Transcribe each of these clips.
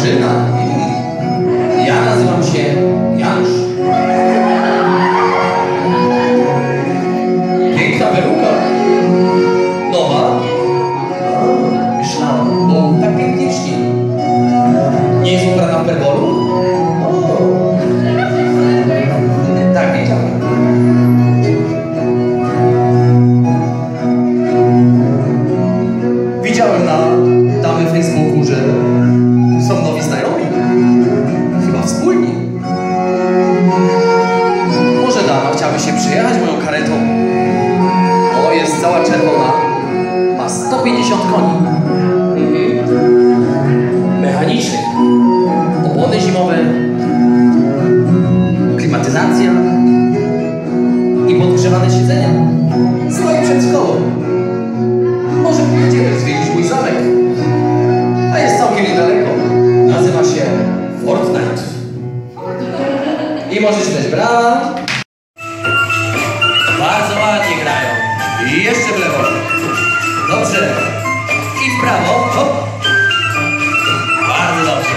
Bożyna. Ja nazywam się Janusz. Piękna peruka. Nowa? Myślałem, bo tak pięknie śni. Nie jest ubrana w perbolu? Tak, wiedziałem. Widziałem na damy Facebooku, że są nowi znajomi. Chyba wspólni. Może dama chciałaby się przyjechać moją karetą. O, jest cała czerwona. Ma 150 koni. Mechaniczny. Opony zimowe. Klimatyzacja. I podgrzewane siedzenia. Stoi przed szkołą. Może pojedziemy zwiedzić mój zamek. A jest całkiem niedaleko. Nazywa się Fortnite. I możecie dać brawa. Bardzo ładnie grają. I jeszcze w lewo. Dobrze. I w prawo. Hop. Bardzo dobrze.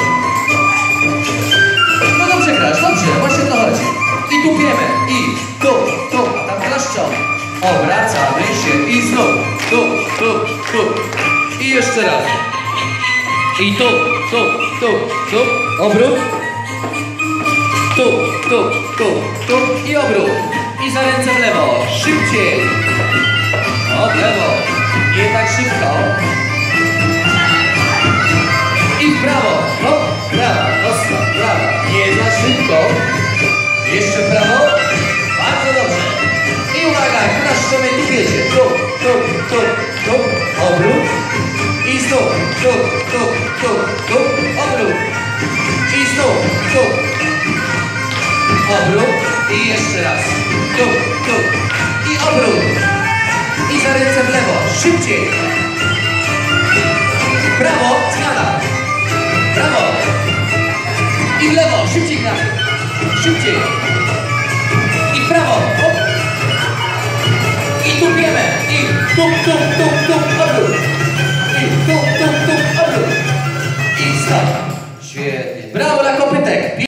No dobrze grasz, dobrze. Właśnie to chodzi. I tupiemy. I tu, a tam klaszczą. Obracamy się i znów. Tu. I jeszcze raz. I tu. Obrót. Tu. I obrót. I za ręce w lewo. Szybciej. O, w lewo. Nie tak szybko. I w prawo. Hop, prawa, prosto, prawa. Nie za szybko. Jeszcze w prawo. Bardzo dobrze. I uwaga, klaszczemy tu wiecie. Tu. Obrót. I znów. Tu. Obrót. I znów. Tu. Obrót. I jeszcze raz. Tu. I obrót. I za ręce w lewo. Szybciej. Prawo. Zmiana. Prawo. I w lewo. Szybciej gramy. Szybciej. I w prawo. Hop. I tupiemy. I tup. Obrót. I tup. Obrót. I stop. Świetnie. Brawo dla kopytek.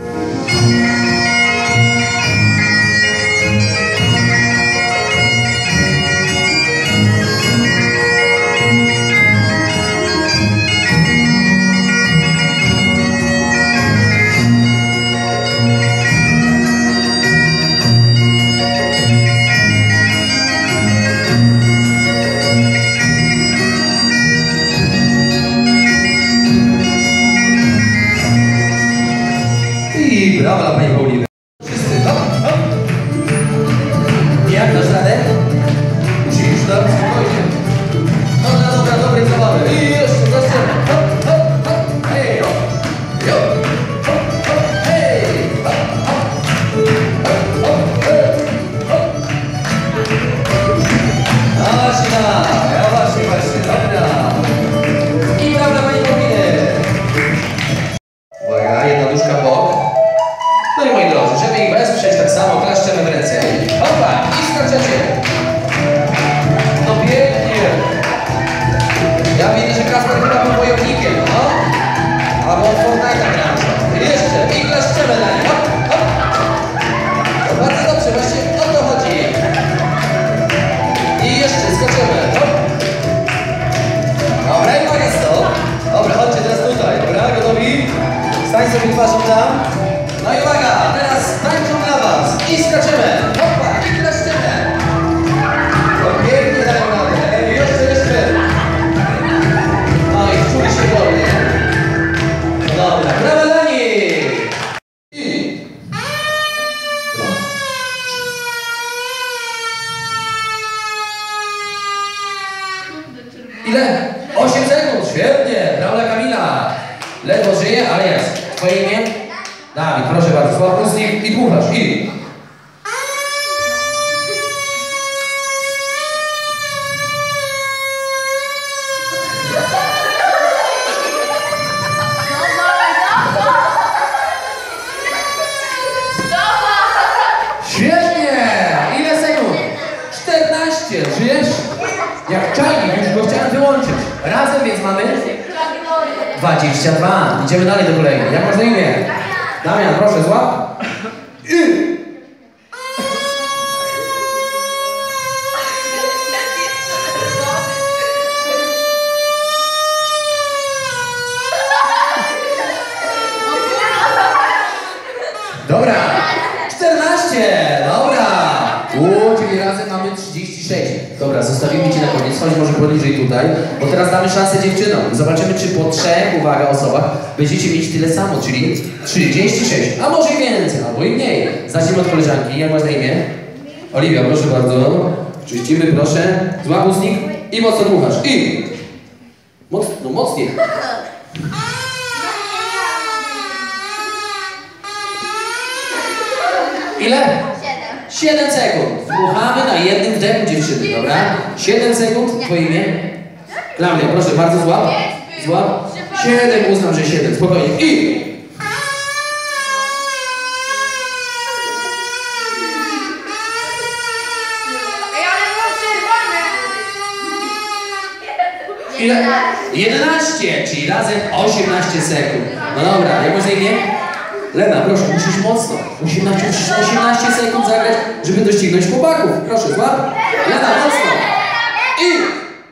I brawa dla pani Pauliny. Wszyscy, hop. Jak dasz radę? Musisz, tak? Spokojnie. Dobra, dobrej zabawy. I jeszcze, zaczynamy. Hop. Hej, jo. Hej. Właśnie, dobra. I brawa dla pani Pauliny. Uwaga, jedna nóżka w bok. No i moi drodzy, żeby ich wesprzeć, tak samo klaszczemy w ręce. Hopa! I skaczecie. No pięknie. Ja widzę, że Kasper chyba był wojownikiem, no. Albo od Fortnite'a grał. Jeszcze. I klaszczemy na nie. Hop. No bardzo dobrze, właśnie o to chodzi. I jeszcze skaczemy. Hop. Dobra, i koniec to. Dobra, chodźcie teraz tutaj. Dobra, gotowi? Stań sobie twarzą tam. No i uwaga, teraz tańczą dla was i skaczemy. Hopa, i klaszczymy. No pięknie dają radę. Jeszcze. No i wczuli się wolnie. Dobra, brawa dla nich. I... Ile? 8 sekund, świetnie. Brawa dla Kamila. Ledwo żyje, ale jest. Twoje imię? Dawid, proszę bardzo, sławny i dmuchasz. I... Świetnie! Ile sekund? 14. Żyjesz? Jak czajnik, już go chciałem wyłączyć. Razem więc mamy 22. Idziemy dalej do kolei. Jak masz na imię? Damian, proszę, złap. Dobra. 14. Dobra. Czyli razem mamy 36. Dobra, zostawimy Cię na koniec. Chodź może poniżej tutaj, bo teraz damy szansę dziewczynom. Zobaczymy, czy po 3, uwaga, osobach będziecie mieć tyle samo, czyli 36, a może i więcej, albo i mniej. Zacznijmy od koleżanki. Jak masz na imię? Oliwia, proszę bardzo. Czyścimy, proszę. Złap ustnik i mocno dmuchasz. I mocno, mocniej. Ile? 7 sekund. Dmuchamy na jednym wdechu dziewczyny, dobra? 7 sekund. Twoje imię? Klaudia, proszę bardzo, złap. Złap. 7, uznam, że 7. Spokojnie. I... Ile? 11, czyli razem 18 sekund. No dobra, jak masz na imię? Lena, proszę, musisz mocno. Musisz 18 sekund zagrać, żeby doścignąć chłopaków. Proszę, złap. Lena, mocno. I...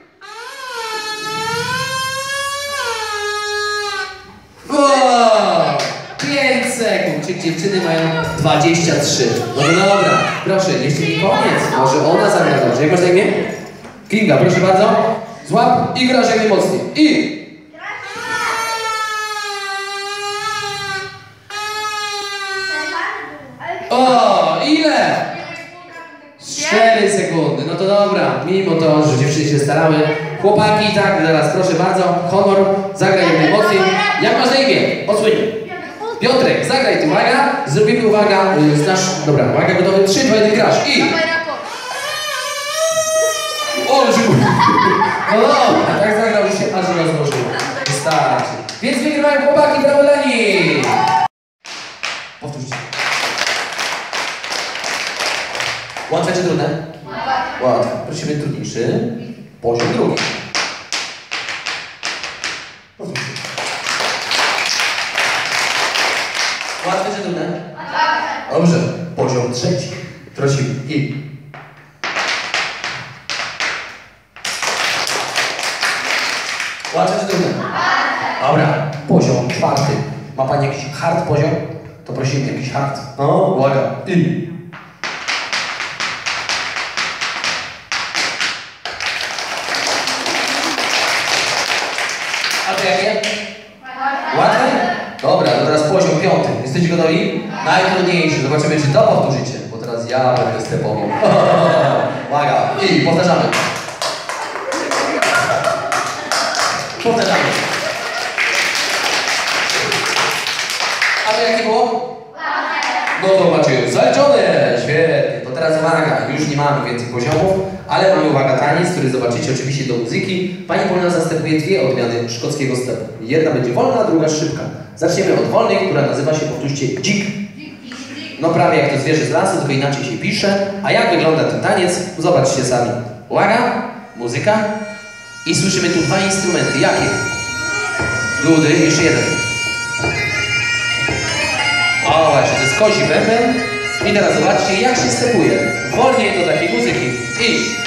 Wow! 5 sekund, czyli dziewczyny mają 23. No to dobra, proszę, jeszcze nie koniec. Może ona zagra dobrze. Jak masz na imię? Kinga, proszę bardzo. Złap i grasz jak najmocniej. I... O, ile? 4 sekundy. No to dobra, mimo to, że dziewczyny się starały. Chłopaki, tak, teraz proszę bardzo. Honor, zagraj jak najmocniej. Jak masz na imię? Odsłyń. Piotrek, zagraj tu, uwaga. Zrobimy, uwaga, znasz, dobra, uwaga, gotowy. 3, 2, 1, grasz. I... O, no dobra, tak zagrał, że się aż rozłożyło. Wystarczy. Więc wygrywają chłopaki, brawo dla nich. Powtórzcie. Łatwe czy trudne? Łatwe. Prosimy trudniejszy. Poziom drugi. Powtórzcie. Łatwe czy trudne? Dobrze. Poziom trzeci. Prosimy. I... Łatwe czy trudne? Dobra. Poziom czwarty. Ma Pani jakiś hard poziom? To prosimy jakiś hard. No, uwaga. I... A to jakie? Łatwe? Dobra, to teraz poziom piąty. Jesteście gotowi? Najtrudniejszy. Zobaczymy, czy to powtórzycie. Bo teraz ja będę stepował. Uwaga. I powtarzamy. Powtarzamy. A to jakie było? No to macie już zaliczone. Świetnie. To teraz uwaga. Już nie mamy więcej poziomów, ale mamy, uwaga, taniec, który zobaczycie oczywiście do muzyki. Pani Polina zastępuje 2 odmiany szkockiego stepu. Jedna będzie wolna, druga szybka. Zaczniemy od wolnej, która nazywa się, powtórzcie, dzik. No prawie jak to zwierzę z lasu, tylko inaczej się pisze. A jak wygląda ten taniec? Zobaczcie sami. Uwaga, muzyka. I słyszymy tu 2 instrumenty. Jakie? Dudy, jeszcze jeden. O właśnie, to jest kozi bęben. I teraz zobaczcie, jak się stepuje. Wolniej do takiej muzyki. I...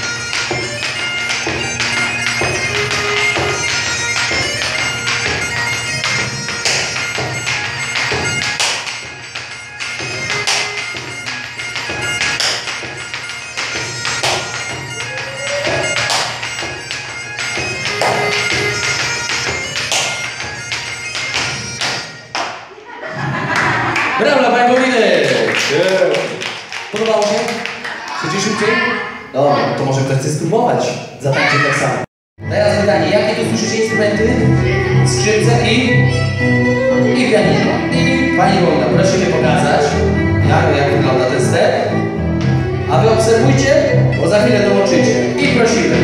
Brawo dla Pani Pauliny! Podobało się? Chcecie szybciej? Dobra, to może ktoś chce spróbować. Zatańczyć tak samo. Teraz pytanie, jakie tu słyszycie instrumenty? Skrzypce i pianino. Pani Paulina, proszę mi pokazać, jak wygląda ten step. A Wy obserwujcie, bo za chwilę dołączycie. I prosimy.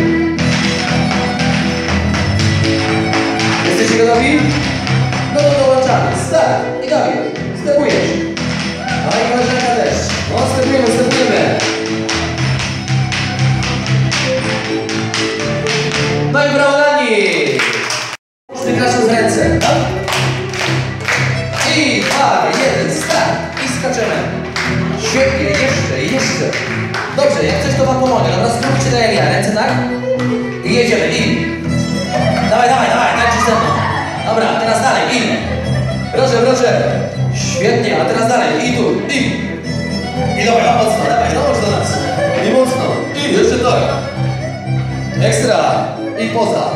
Jesteście gotowi? No to dołączamy. Start. I Dawid, stepujesz. A i koleżanka też. No, stepujemy, stepujemy. No i brawo dla nich. przez ręce. Tak? I 2, 1, start. I skaczemy. Świetnie, jeszcze. Dobrze, jak coś to wam pomogę. Dobra, spróbujcie tak jak ja. Ręce tak? I jedziemy. I. Dawaj, tańczysz ze mną. Dobra, teraz dalej. I. Proszę. Świetnie, a teraz dalej. I tu. I dobra, mocno, dawaj, dołącz do nas. I mocno. I jeszcze tak. Ekstra. I poza.